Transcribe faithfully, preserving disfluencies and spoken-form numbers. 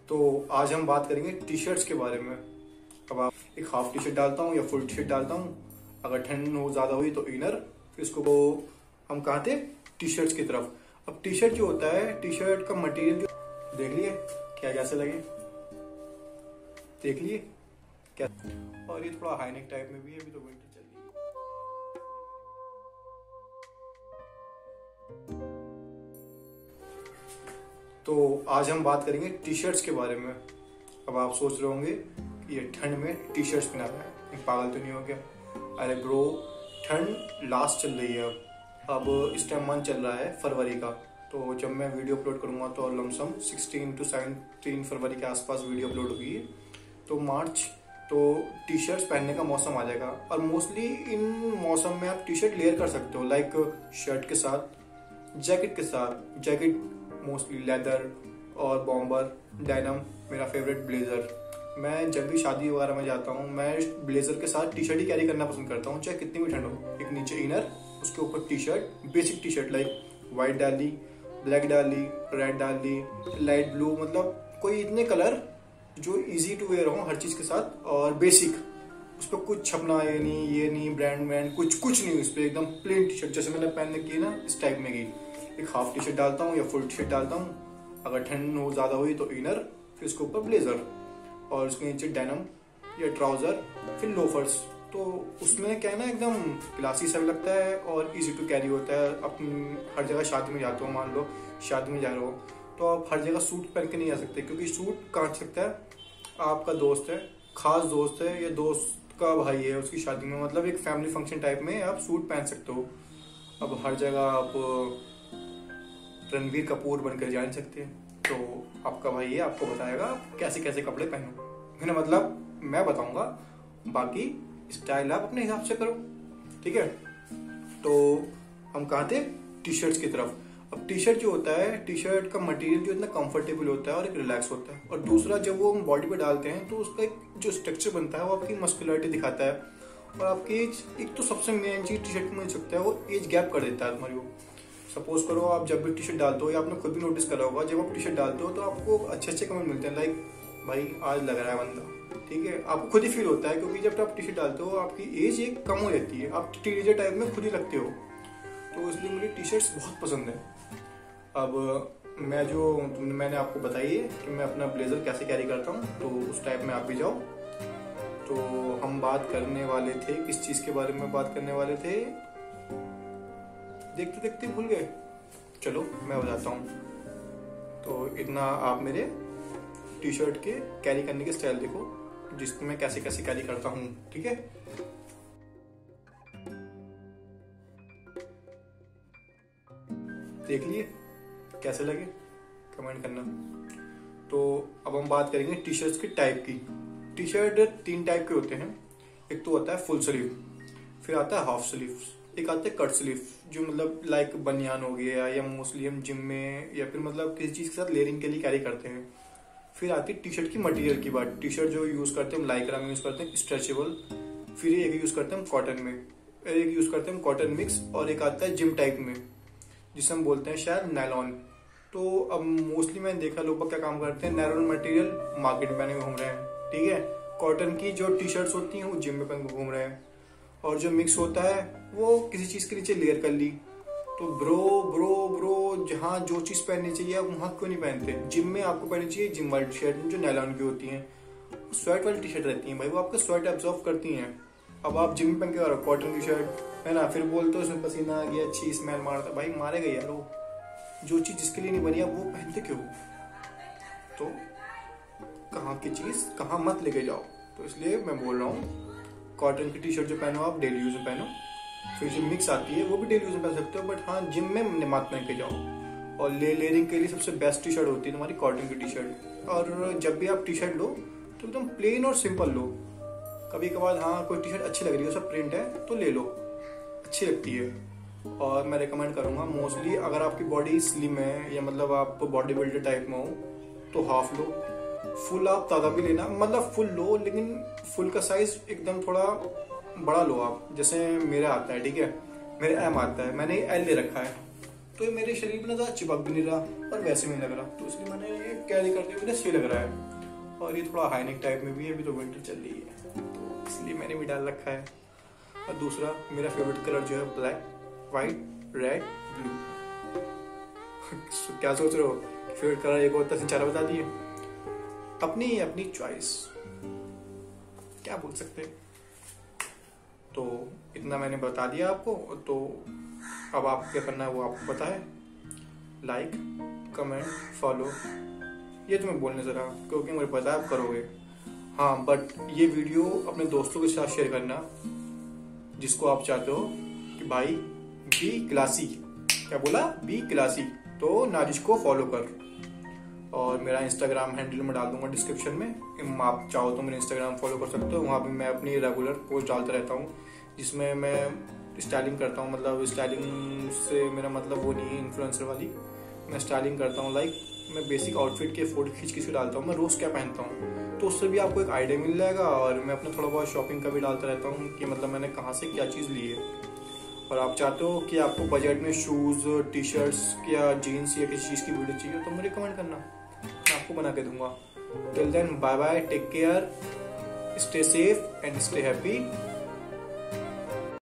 तो आज हम बात करेंगे टी शर्ट्स के बारे में। अब आप एक हाफ टी शर्ट डालता हूँ या फुल टी शर्ट डालता हूँ, अगर ठंड हो ज़्यादा हुई तो इनर, फिर इसको वो हम कहाँ थे टी शर्ट्स की तरफ। अब टी शर्ट जो होता है, टी शर्ट का मटेरियल जो देख लिए क्या कैसे लगे, देख लिए क्या। और ये थोड़ा हाई नेक टाइप में भी है, अभी तो विंटर चल रही है। तो आज हम बात करेंगे टी शर्ट्स के बारे में। अब आप सोच रहे होंगे कि ये ठंड में टी शर्ट्स पहना रहा है, एक पागल तो नहीं हो गया। अरे ब्रो, ठंड लास्ट चल रही है, अब अब इस टाइम मंथ चल रहा है फरवरी का। तो जब मैं वीडियो अपलोड करूंगा तो लमसम सोलह टू सत्रह फरवरी के आसपास वीडियो अपलोड होगी। तो मार्च तो टी शर्ट्स पहनने का मौसम आ जाएगा। और मोस्टली इन मौसम में आप टी शर्ट लेयर कर सकते हो, लाइक शर्ट के साथ, जैकेट के साथ। जैकेट मोस्टली लेदर और बॉम्बर, डेनिम, मेरा फेवरेट ब्लेजर। मैं जब भी शादी वगैरह में जाता हूँ, मैं ब्लेजर के साथ टी शर्ट ही कैरी करना पसंद करता हूँ, चाहे कितनी भी ठंड हो। एक नीचे इनर, उसके ऊपर T shirt, basic T shirt like white डाल ली, ब्लैक डाल ली, रेड डाल ली, लाइट ब्लू, मतलब कोई इतने कलर जो इजी टू वेयर हो हर चीज के साथ। और बेसिक, उस पर कुछ छपना ये नहीं, ये नहीं, ब्रांड ब्रांड कुछ कुछ नहीं, उस पर एकदम प्लेन टी शर्ट जैसे मैंने पहनने की ना, इस टाइप में की। एक हाफ टी शर्ट डालता हूँ या फुल टी शर्ट डालता हूँ, अगर ठंड हो ज्यादा हुई तो इनर, फिर उसके ऊपर ब्लेजर और उसके नीचे डेनिम या ट्राउजर, फिर लोफर्स। तो उसमें क्या है ना, एकदम क्लासी सा भी लगता है और इजी टू कैरी होता है। अपनी हर जगह शादी में जाते हो, मान लो शादी में जा रहे हो तो आप हर जगह सूट पहन के नहीं आ सकते, क्योंकि सूट कहाँ सकता है, आपका दोस्त है, खास दोस्त है या दोस्त का भाई है, उसकी शादी में, मतलब एक फैमिली फंक्शन टाइप में आप सूट पहन सकते हो। अब हर जगह आप रणबीर कपूर बनकर जा नहीं सकते, तो आपका भाई है, आपको बताएगा कैसे कैसे कपड़े पहनो। मैंने मतलब मैं बताऊंगा, बाकी स्टाइल आप अपने हिसाब से करो, ठीक है। तो हम कहाँ थे टी शर्ट्स की तरफ। अब टी शर्ट जो होता है, टी शर्ट का मटेरियल जो इतना कंफर्टेबल होता है और एक रिलैक्स होता है। और दूसरा, जब वो हम बॉडी पे डालते हैं तो उसका एक जो स्ट्रक्चर बनता है वो आपकी मस्कुलरिटी दिखाता है। और आपकी एज, एक तो सबसे मेन चीज टी शर्ट में मिल सकता है, वो एज गैप कर देता है तुम्हारी। वो सपोज करो आप जब भी टी शर्ट डालते हो, या आपने खुद भी नोटिस करा होगा, जब आप टी शर्ट डालते हो तो आपको अच्छे अच्छे कमेंट मिलते हैं, लाइक भाई आज लग रहा है बंदा, ठीक है। आपको खुद ही फील होता है, क्योंकि जब आप टी शर्ट डालते हो आपकी एज एक कम हो जाती है, आप टीनेजर टाइप में खुद ही लगते हो। तो इसलिए मुझे टी शर्ट्स बहुत पसंद है। अब मैं जो मैंने आपको बताई है कि मैं अपना ब्लेजर कैसे कैरी करता हूँ, तो उस टाइप में आप भी जाओ। तो हम बात करने वाले थे, किस चीज के बारे में बात करने वाले थे, देखते देखते भूल गए। चलो मैं बताता हूँ। तो इतना आप मेरे टी शर्ट के कैरी करने के स्टाइल देखो, जिसमें मैं कैसे कैसे कैरी करता हूँ, ठीक है। देख लिए कैसे लगे, कमेंट करना। तो अब हम बात करेंगे टी शर्ट्स की टाइप की। टी शर्ट तीन टाइप के होते हैं। एक तो होता है फुल स्लीव, फिर आता है हाफ स्लीव, एक आता है कट स्लीव, जो मतलब लाइक बनियान हो गया, या मोस्टली हम जिम में या फिर मतलब किसी चीज के साथ लेयरिंग के लिए कैरी करते हैं। फिर आती है टी शर्ट की मटेरियल की बात। टी शर्ट जो यूज करते हैं हम लाइक्रा में यूज करते हैं, स्ट्रेचेबल। फिर एक यूज करते हैं हम कॉटन में, एक यूज करते हैं हम कॉटन मिक्स, और एक आता है जिम टाइप में जिसे हम बोलते हैं शायद नायलॉन। तो अब मोस्टली मैंने देखा लोग क्या काम करते हैं, नायलॉन मटेरियल मार्केट में पहने हुए घूम रहे हैं, ठीक है। कॉटन की जो टी शर्ट्स होती हैं वो जिम में पहन के घूम रहे हैं, और जो मिक्स होता है वो किसी चीज के नीचे लेयर कर ली। तो ब्रो ब्रो ब्रो जहाँ जो चीज पहननी चाहिए आप वहां क्यों नहीं पहनते। जिम में आपको पहननी चाहिए जिम वाली टी शर्ट जो नायलॉन की होती है, स्वेट वाली टी शर्ट रहती है भाई, वो आपका स्वेट एब्जॉर्ब करती हैं। अब आप जिम में पहन के कॉटन की शर्ट है ना, फिर बोलते हो उसमें पसीना आ गया, अच्छी स्मेल मारता, भाई मारेगा यार। वो जो चीज जिसके लिए नहीं बनी आप वो पहनते क्यों। तो कहाँ की चीज कहाँ मत लेके जाओ। तो इसलिए मैं बोल रहा हूँ, कॉटन की टी शर्ट जो पहनो आप डेली यूज में पहनो। फिर जो मिक्स आती है वो भी डेली यूज में पहन सकते हो, बट हाँ जिम में मत पहन के जाओ। और ले लेयरिंग के लिए सबसे बेस्ट टी शर्ट होती है तुम्हारी कॉटन की टी शर्ट। और जब भी आप टी शर्ट लो तो एकदम प्लेन और सिंपल लो। कभी कभार हाँ कोई टी शर्ट अच्छी लग रही है, सब प्रिंट है तो ले लो, अच्छी लगती है। और मैं रिकमेंड करूंगा मोस्टली, अगर आपकी बॉडी स्लिम है या मतलब आप बॉडी बिल्डर टाइप में हो तो हाफ लो। फुल आप ताजा भी लेना, मतलब फुल लो, लेकिन फुल का साइज एकदम थोड़ा बड़ा लो आप। जैसे मेरा आता है, ठीक है, मेरा एम आता है, मैंने एल ले रखा है, तो ये मेरे शरीर में ना ज़्यादा चिपक भी नहीं रहा और वैसे भी नहीं लग रहा, तो इसलिए मैंने ये कैरी करते हुए सही लग रहा है। और ये थोड़ा हाई नेक टाइप में भी है, अभी तो विंटर चल रही है तो इसलिए मैंने भी डाल रखा है। और दूसरा मेरा फेवरेट कलर जो है ब्लैक, वाइट, रेड, ब्लू। क्या सोच रहे हो, फेवरेट कलर एक और चार बता दिए। अपनी अपनी चॉइस, क्या बोल सकते हैं। तो इतना मैंने बता दिया आपको, तो अब आपको क्या करना है वो आपको पता है। लाइक, कमेंट, फॉलो, ये तुम्हें बोलने जरा, क्योंकि मुझे पता है आप करोगे। हाँ, बट ये वीडियो अपने दोस्तों के साथ शेयर करना जिसको आप चाहते हो कि भाई बी क्लासी, क्या बोला, बी क्लासी, तो नारिश को फॉलो कर। और मेरा इंस्टाग्राम हैंडल में डाल दूंगा डिस्क्रिप्शन में, आप चाहो तो मेरे इंस्टाग्राम फॉलो कर सकते हो। वहाँ पे मैं अपनी रेगुलर पोस्ट डालता रहता हूँ जिसमें मैं स्टाइलिंग करता हूँ। मतलब स्टाइलिंग से मेरा मतलब वो नहीं है इन्फ्लुएंसर वाली, मैं स्टाइलिंग करता हूँ। लाइक मैं बेसिक आउटफिट के फोटो खींच खींच के डालता हूँ, मैं रोज़ क्या पहनता हूँ, तो उससे भी आपको एक आइडिया मिल जाएगा। और मैं अपना थोड़ा बहुत शॉपिंग का भी डालता रहता हूँ कि मतलब मैंने कहाँ से क्या चीज़ ली है। और आप चाहते हो कि आपको बजट में शूज़, टी शर्ट्स या जीन्स या किसी चीज़ की वीडियो चाहिए तो मुझे कमेंट करना, मैं आपको बना के दूंगा। Till then bye bye, take care, stay safe and stay happy.